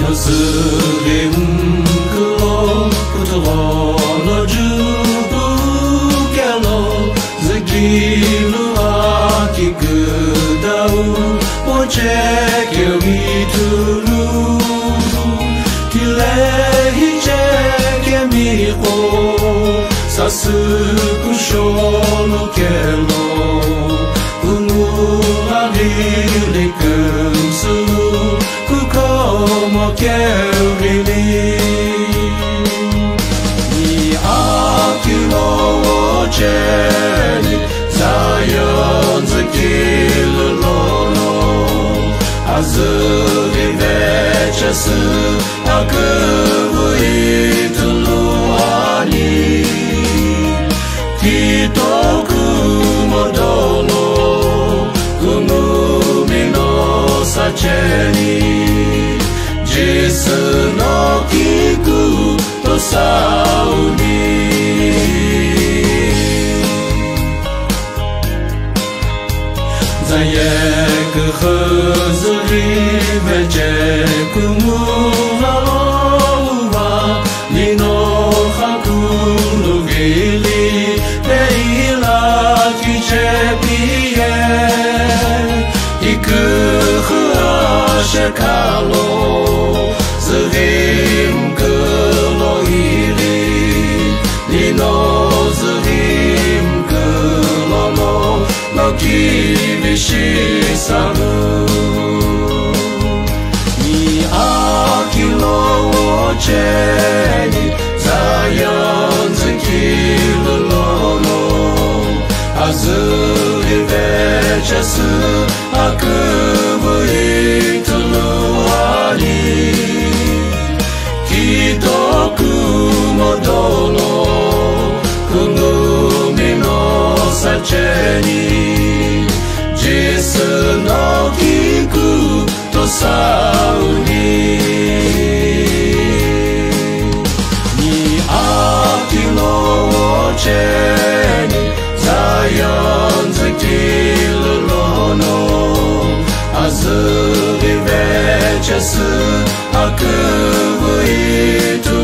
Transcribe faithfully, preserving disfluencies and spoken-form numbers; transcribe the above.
Muslim kelo kutolo jubu kelo zagilu aki kudau poche kyo ituru kilehi cheke miho sasuku shono kelo unulari kumsu como Kelvili Ni akilo ocheni Zion zakilo lolo Azuvi vechasu Akuvu ituluani Kitoku modolo Kunumi no sacheni Jesu no kiku to sauni Zayek khuzuri veche kumulalowa Lino hakulu gili Leila kiche piye Iku khashekalo Zrim kelo hili Lino zrim kelo no No kibishi samu Ni akilo ocheni Zion zakilo lono Azuri vechasu Akubu ituluani Kitoku modolo Kunumi no sacheni Jesu no kiku to sauni Ni akilo ocheni Zion zakilo lono Azuvi vechasu Akuvu itu